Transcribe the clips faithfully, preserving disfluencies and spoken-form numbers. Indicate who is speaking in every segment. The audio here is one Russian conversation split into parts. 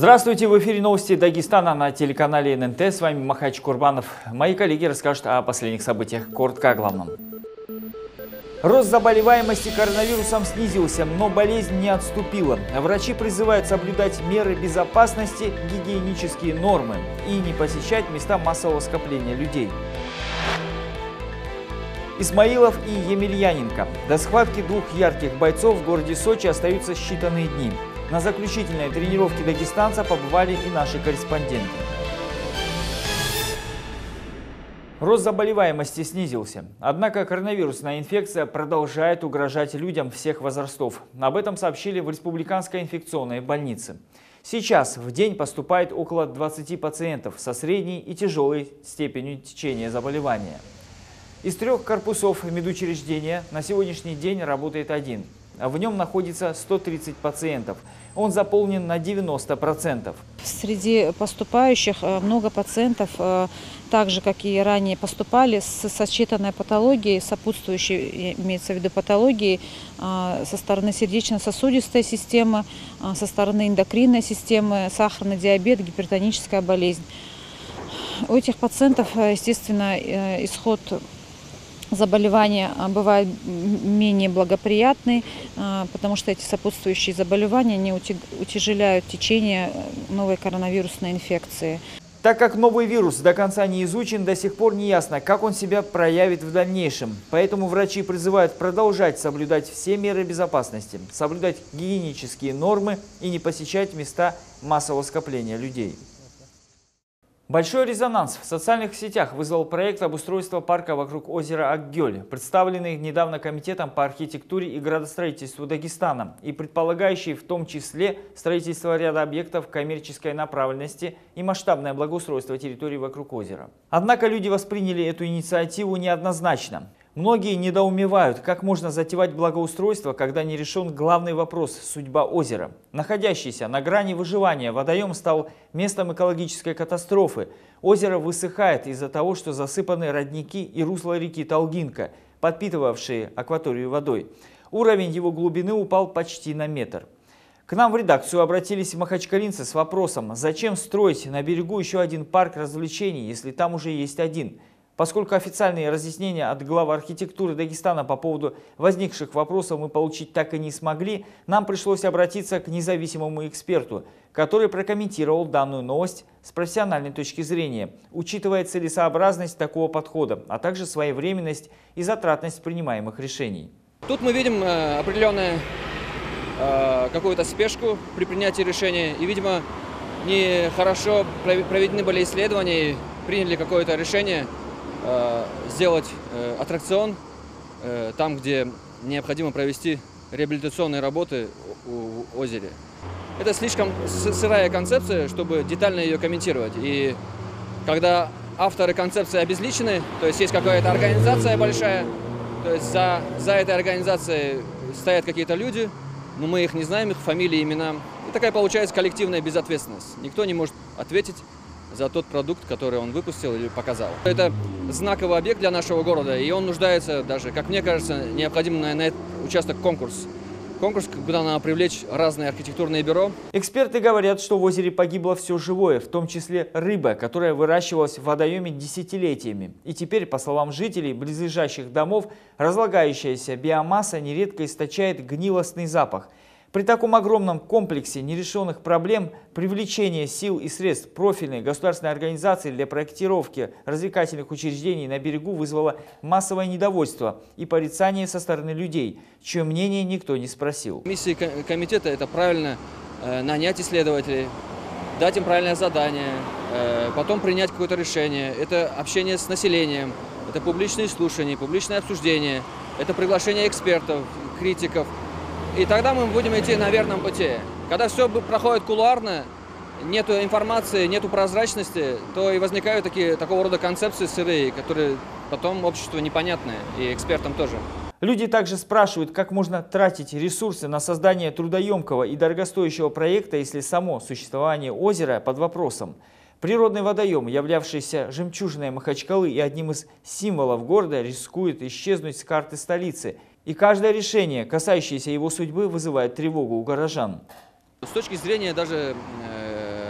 Speaker 1: Здравствуйте, в эфире новости Дагестана на телеканале эн эн тэ. С вами Махач Курбанов. Мои коллеги расскажут о последних событиях. Коротко о главном. Рост заболеваемости коронавирусом снизился, но болезнь не отступила. Врачи призывают соблюдать меры безопасности, гигиенические нормы и не посещать места массового скопления людей. Исмаилов и Емельяненко. До схватки двух ярких бойцов в городе Сочи остаются считанные дни. На заключительной тренировке дагестанца побывали и наши корреспонденты. Рост заболеваемости снизился. Однако коронавирусная инфекция продолжает угрожать людям всех возрастов. Об этом сообщили в Республиканской инфекционной больнице. Сейчас в день поступает около двадцати пациентов со средней и тяжелой степенью течения заболевания. Из трех корпусов медучреждения на сегодняшний день работает один. В нем находится сто тридцать пациентов. Он заполнен на девяносто процентов.
Speaker 2: Среди поступающих много пациентов, так же как и ранее, поступали с сочетанной патологией, сопутствующей, имеется в виду патологией, со стороны сердечно-сосудистой системы, со стороны эндокринной системы, сахарный диабет, гипертоническая болезнь. У этих пациентов, естественно, исход заболевания бывает менее благоприятный, потому что эти сопутствующие заболевания не утяжеляют течение новой коронавирусной инфекции.
Speaker 1: Так как новый вирус до конца не изучен, до сих пор не ясно, как он себя проявит в дальнейшем. Поэтому врачи призывают продолжать соблюдать все меры безопасности, соблюдать гигиенические нормы и не посещать места массового скопления людей. Большой резонанс в социальных сетях вызвал проект обустройства парка вокруг озера Акгёль, представленный недавно Комитетом по архитектуре и градостроительству Дагестана и предполагающий в том числе строительство ряда объектов коммерческой направленности и масштабное благоустройство территории вокруг озера. Однако люди восприняли эту инициативу неоднозначно. Многие недоумевают, как можно затевать благоустройство, когда не решен главный вопрос – судьба озера. Находящийся на грани выживания водоем стал местом экологической катастрофы. Озеро высыхает из-за того, что засыпаны родники и русло реки Толгинка, подпитывавшие акваторию водой. Уровень его глубины упал почти на метр. К нам в редакцию обратились махачкалинцы с вопросом, зачем строить на берегу еще один парк развлечений, если там уже есть один. Поскольку официальные разъяснения от главы архитектуры Дагестана по поводу возникших вопросов мы получить так и не смогли, нам пришлось обратиться к независимому эксперту, который прокомментировал данную новость с профессиональной точки зрения, учитывая целесообразность такого подхода, а также своевременность и затратность принимаемых решений.
Speaker 3: Тут мы видим э, определенную э, какую-то спешку при принятии решения, и, видимо, нехорошо проведены были исследования, приняли какое-то решение сделать аттракцион там, где необходимо провести реабилитационные работы в озере. Это слишком сырая концепция, чтобы детально ее комментировать. И когда авторы концепции обезличены, то есть есть какая-то организация большая, то есть за, за этой организацией стоят какие-то люди, но мы их не знаем, их фамилии, имена. И такая получается коллективная безответственность. Никто не может ответить за тот продукт, который он выпустил или показал. Это знаковый объект для нашего города, и он нуждается даже, как мне кажется, необходим на, на этот участок конкурс. Конкурс, куда надо привлечь разные архитектурные бюро.
Speaker 1: Эксперты говорят, что в озере погибло все живое, в том числе рыба, которая выращивалась в водоеме десятилетиями. И теперь, по словам жителей близлежащих домов, разлагающаяся биомасса нередко источает гнилостный запах. При таком огромном комплексе нерешенных проблем привлечение сил и средств профильной государственной организации для проектировки развлекательных учреждений на берегу вызвало массовое недовольство и порицание со стороны людей, чье мнение никто не спросил.
Speaker 3: Миссия комитета – это правильно э, нанять исследователей, дать им правильное задание, э, потом принять какое-то решение. Это общение с населением, это публичные слушания, публичное обсуждение, это приглашение экспертов, критиков. И тогда мы будем идти на верном пути. Когда все проходит кулуарно, нету информации, нету прозрачности, то и возникают такие, такого рода концепции сырые, которые потом обществу непонятны, и экспертам тоже.
Speaker 1: Люди также спрашивают, как можно тратить ресурсы на создание трудоемкого и дорогостоящего проекта, если само существование озера под вопросом. Природный водоем, являвшийся жемчужиной Махачкалы и одним из символов города, рискует исчезнуть с карты столицы. И каждое решение, касающееся его судьбы, вызывает тревогу у горожан.
Speaker 3: С точки зрения даже э,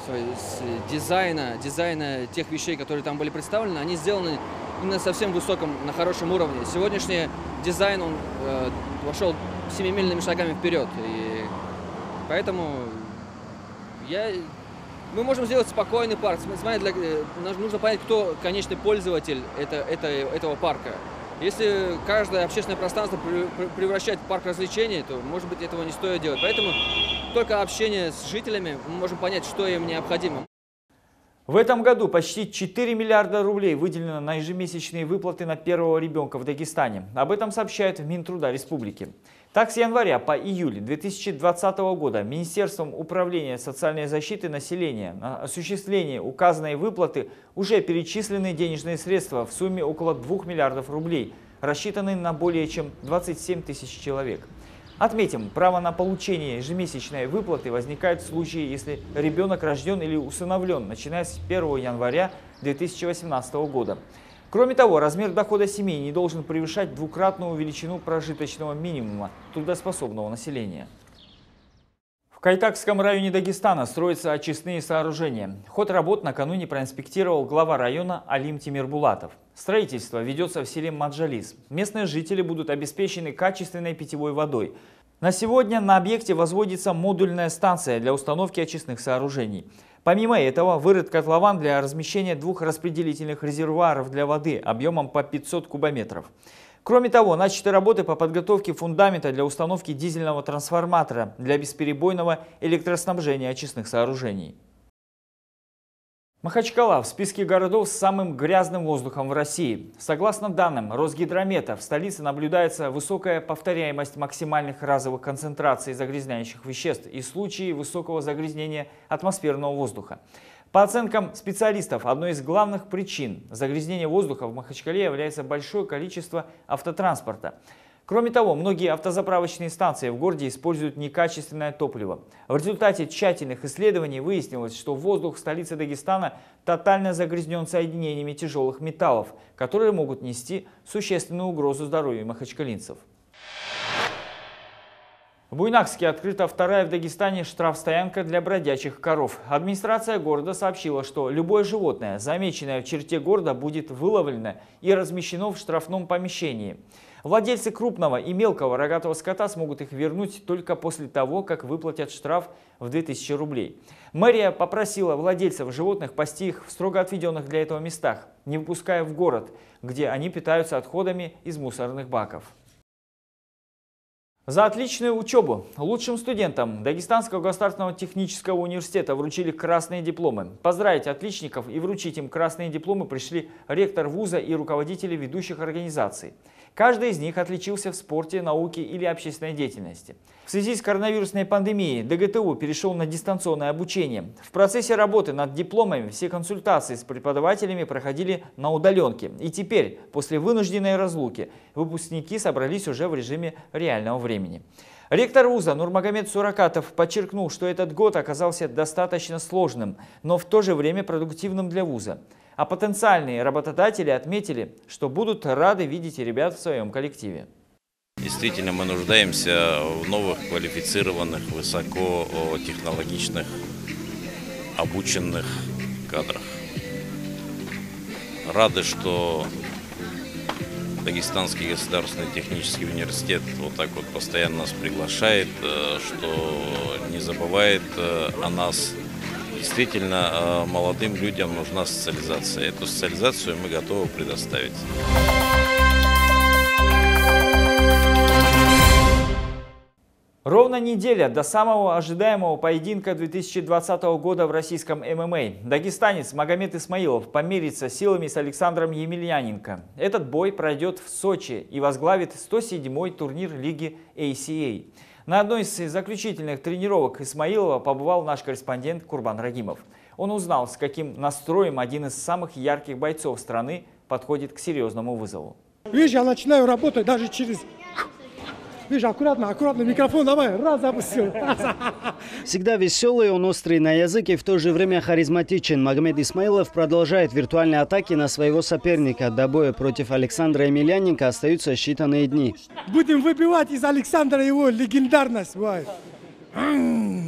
Speaker 3: с дизайна, дизайна тех вещей, которые там были представлены, они сделаны на совсем высоком, на хорошем уровне. Сегодняшний дизайн, он э, вошел семимильными шагами вперед. И поэтому я, мы можем сделать спокойный парк. Смотря для, нужно понять, кто конечный пользователь это, это, этого парка. Если каждое общественное пространство превращать в парк развлечений, то, может быть, этого не стоит делать. Поэтому только общение с жителями мы можем понять, что им необходимо.
Speaker 1: В этом году почти четыре миллиарда рублей выделено на ежемесячные выплаты на первого ребенка в Дагестане. Об этом сообщает Минтруда Республики. Так, с января по июль две тысячи двадцатого года Министерством управления социальной защиты населения на осуществление указанной выплаты уже перечислены денежные средства в сумме около двух миллиардов рублей, рассчитанные на более чем двадцать семь тысяч человек. Отметим, право на получение ежемесячной выплаты возникает в случае, если ребенок рожден или усыновлен, начиная с первого января две тысячи восемнадцатого года. Кроме того, размер дохода семьи не должен превышать двукратную величину прожиточного минимума трудоспособного населения. В Кайтакском районе Дагестана строятся очистные сооружения. Ход работ накануне проинспектировал глава района Алим Тимирбулатов. Строительство ведется в селе Маджалис. Местные жители будут обеспечены качественной питьевой водой. На сегодня на объекте возводится модульная станция для установки очистных сооружений. Помимо этого, вырыт котлован для размещения двух распределительных резервуаров для воды объемом по пятьсот кубометров. Кроме того, начаты работы по подготовке фундамента для установки дизельного трансформатора для бесперебойного электроснабжения очистных сооружений. Махачкала в списке городов с самым грязным воздухом в России. Согласно данным Росгидромета, в столице наблюдается высокая повторяемость максимальных разовых концентраций загрязняющих веществ и случаи высокого загрязнения атмосферного воздуха. По оценкам специалистов, одной из главных причин загрязнения воздуха в Махачкале является большое количество автотранспорта. Кроме того, многие автозаправочные станции в городе используют некачественное топливо. В результате тщательных исследований выяснилось, что воздух в столице Дагестана тотально загрязнен соединениями тяжелых металлов, которые могут нести существенную угрозу здоровью махачкалинцев. В Буйнакске открыта вторая в Дагестане штрафстоянка для бродячих коров. Администрация города сообщила, что любое животное, замеченное в черте города, будет выловлено и размещено в штрафном помещении. Владельцы крупного и мелкого рогатого скота смогут их вернуть только после того, как выплатят штраф в две тысячи рублей. Мэрия попросила владельцев животных пасти их в строго отведенных для этого местах, не выпуская в город, где они питаются отходами из мусорных баков. За отличную учебу лучшим студентам Дагестанского государственного технического университета вручили красные дипломы. Поздравить отличников и вручить им красные дипломы пришли ректор вуза и руководители ведущих организаций. Каждый из них отличился в спорте, науке или общественной деятельности. В связи с коронавирусной пандемией ДГТУ перешел на дистанционное обучение. В процессе работы над дипломами все консультации с преподавателями проходили на удаленке. И теперь, после вынужденной разлуки, выпускники собрались уже в режиме реального времени. Ректор вуза Нурмагомед Суракатов подчеркнул, что этот год оказался достаточно сложным, но в то же время продуктивным для вуза. А потенциальные работодатели отметили, что будут рады видеть ребят в своем коллективе.
Speaker 4: Действительно, мы нуждаемся в новых, квалифицированных, высокотехнологичных, обученных кадрах. Рады, что Дагестанский государственный технический университет вот так вот постоянно нас приглашает, что не забывает о нас. Действительно, молодым людям нужна социализация. Эту социализацию мы готовы предоставить.
Speaker 1: Ровно неделя до самого ожидаемого поединка две тысячи двадцатого года в российском эм эм а. Дагестанец Магомед Исмаилов померится силами с Александром Емельяненко. Этот бой пройдет в Сочи и возглавит сто седьмой турнир лиги эй си эй. На одной из заключительных тренировок Исмаилова побывал наш корреспондент Курбан Рагимов. Он узнал, с каким настроем один из самых ярких бойцов страны подходит к серьезному вызову.
Speaker 5: Видишь, я начинаю работать даже через... Видишь, аккуратно, аккуратно, микрофон давай, раз запустил.
Speaker 6: Всегда веселый, он острый на язык и в то же время харизматичен. Магомед Исмаилов продолжает виртуальные атаки на своего соперника. До боя против Александра Емельяненко остаются считанные дни.
Speaker 5: Будем выбивать из Александра его легендарность.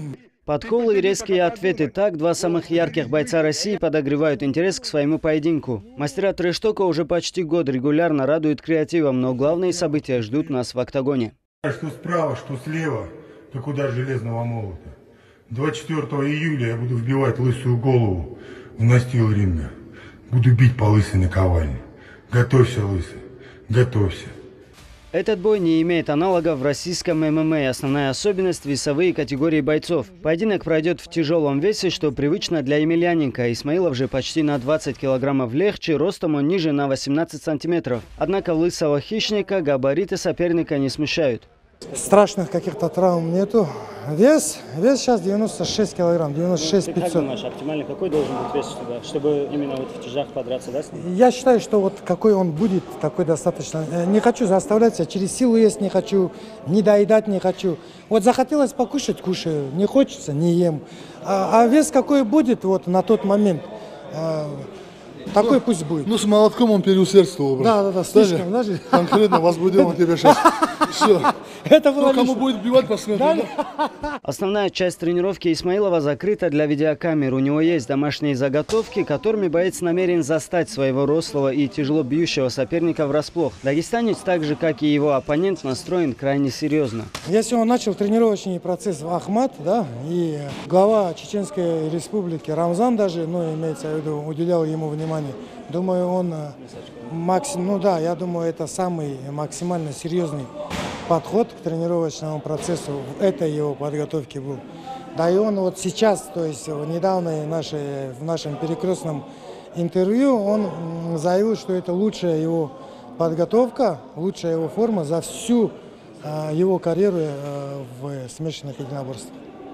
Speaker 6: Подколы и резкие ответы. Так два самых ярких бойца России подогревают интерес к своему поединку. Мастера трэш-тока уже почти год регулярно радуют креативом, но главные события ждут нас в октагоне.
Speaker 7: Что справа, что слева, как удар железного молота. двадцать четвёртого июля я буду вбивать лысую голову в настил ринга. Буду бить по лысой наковальне. Готовься, лысый, готовься.
Speaker 6: Этот бой не имеет аналогов в российском эм эм а. Основная особенность – весовые категории бойцов. Поединок пройдет в тяжелом весе, что привычно для Емельяненко. Исмаилов же почти на двадцать килограммов легче, ростом он ниже на восемнадцать сантиметров. Однако лысого хищника габариты соперника не смущают.
Speaker 5: Страшных каких-то травм нету. Вес, вес сейчас девяносто шесть килограмм, девяносто шесть пятьсот.
Speaker 6: Как думаешь, оптимальный какой должен быть вес, чтобы, чтобы именно вот в тяжах подраться, да, с ним?
Speaker 5: Я считаю, что вот какой он будет, такой достаточно. Не хочу заставлять себя, через силу есть не хочу, не доедать не хочу. Вот захотелось покушать, кушаю, не хочется, не ем. А, а вес какой будет вот на тот момент, а, такой ну, пусть будет.
Speaker 8: Ну, с молотком он переусердствовал.
Speaker 5: Да, да, да, слишком, даже.
Speaker 8: Конкретно возбудил он тебя сейчас. Все.
Speaker 5: Это было
Speaker 8: ну, кому будет бивать, посмотрим.
Speaker 5: Да?
Speaker 6: Основная часть тренировки Исмаилова закрыта для видеокамер. У него есть домашние заготовки, которыми боец намерен застать своего рослого и тяжело бьющего соперника врасплох. Дагестанец, так же как и его оппонент, настроен крайне серьезно.
Speaker 5: Если он начал тренировочный процесс в Ахмат, да, и глава Чеченской республики Рамзан даже, ну, имеется в виду, уделял ему внимание, думаю, он максимум, ну да, я думаю, это самый максимально серьезный подход к тренировочному процессу в этой его подготовке был. Да и он вот сейчас, то есть недавно нашей, в нашем перекрестном интервью, он заявил, что это лучшая его подготовка, лучшая его форма за всю э, его карьеру э, в смешанных единоборствах.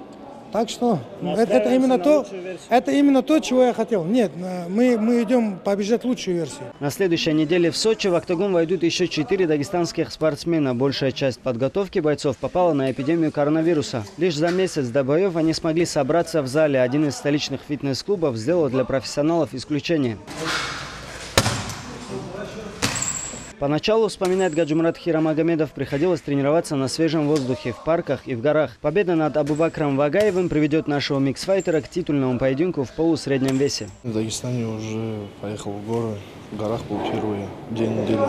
Speaker 5: Так что это, это, именно то, это именно то, чего я хотел. Нет, мы, мы идем побеждать лучшую версию.
Speaker 6: На следующей неделе в Сочи в октагон войдут еще четыре дагестанских спортсмена. Большая часть подготовки бойцов попала на эпидемию коронавируса. Лишь за месяц до боев они смогли собраться в зале. Один из столичных фитнес-клубов сделал для профессионалов исключение. Поначалу, вспоминает Гаджимурад Хирамагомедов, приходилось тренироваться на свежем воздухе, в парках и в горах. Победа над Абубакром Вагаевым приведет нашего миксфайтера к титульному поединку в полусреднем весе.
Speaker 8: В Дагестане уже поехал в горы, в горах был первый день недели.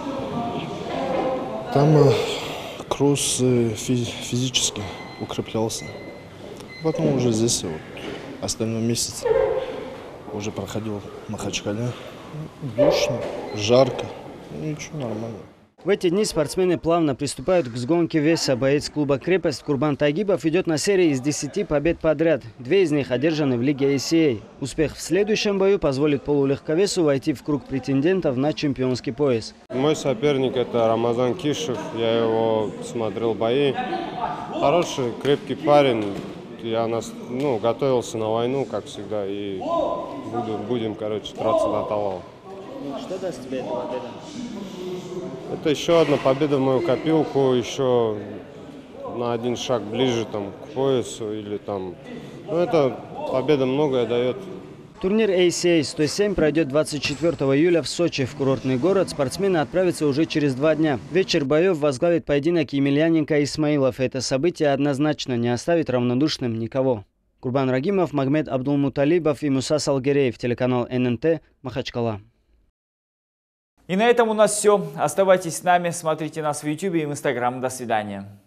Speaker 8: Там э, кросс э, физи физически укреплялся. Потом уже здесь, вот, остальной месяц, уже проходил в Махачкале. Душно, жарко. Ничего, нормально.
Speaker 6: В эти дни спортсмены плавно приступают к сгонке веса. Боец клуба «Крепость» Курбан Тагибов идет на серии из десяти побед подряд. Две из них одержаны в лиге эй си эй. Успех в следующем бою позволит полулегковесу войти в круг претендентов на чемпионский пояс.
Speaker 9: Мой соперник – это Рамазан Кишев. Я его смотрел бои. Хороший, крепкий парень. Я нас, ну, готовился на войну, как всегда. И буду, будем, короче, драться до талого.
Speaker 6: Что даст тебе эта победа?
Speaker 9: Это еще одна победа в мою копилку, еще на один шаг ближе там, к поясу или там. Ну, это победа многое дает.
Speaker 6: Турнир эй си эй сто семь пройдет двадцать четвёртого июля в Сочи. В курортный город спортсмены отправятся уже через два дня. Вечер боев возглавит поединок Емельяненко и Исмаилов. Это событие однозначно не оставит равнодушным никого. Курбан Рагимов, Магомед Абдулмуталибов и Муса Салгереев. Телеканал эн эн тэ, Махачкала.
Speaker 1: И на этом у нас все. Оставайтесь с нами, смотрите нас в ютубе и в инстаграм. До свидания.